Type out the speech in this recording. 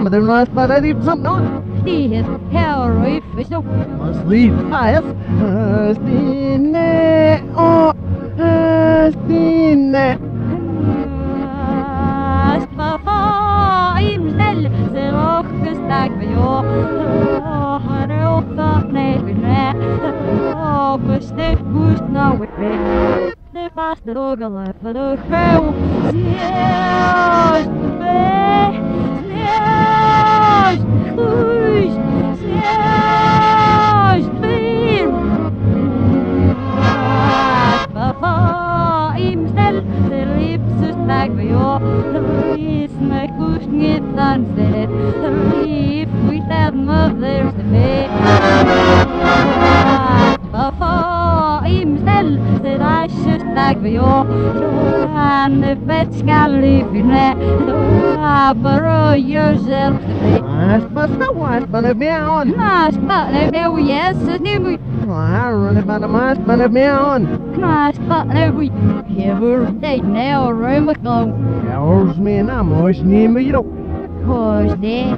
maar de laatste maar dat heeft some not. Die is heel roef, is ook. Must leave fast. Stine, oh, Stine. Papa, im snäll, ser och stark för jag. Har du åtta knäppne? Och bestämt gust nå ett väg. Det fast dagarna för du själv. Snäst, snäst, husk, snäst, film. Papa, im snäll, ser så stark för jag. Med kursnget sunset, if we have mothers to be. Papa, im snäll, ser I så stark för jag. Då han fett ska lyfta, då bara yourself to be. Mas but if me on. Knas, but no, yes, it's new. I run about the mas, but if me on. Knas, but no, we ever date now, room with go. How's me and I'm always near me, you know. Cause they.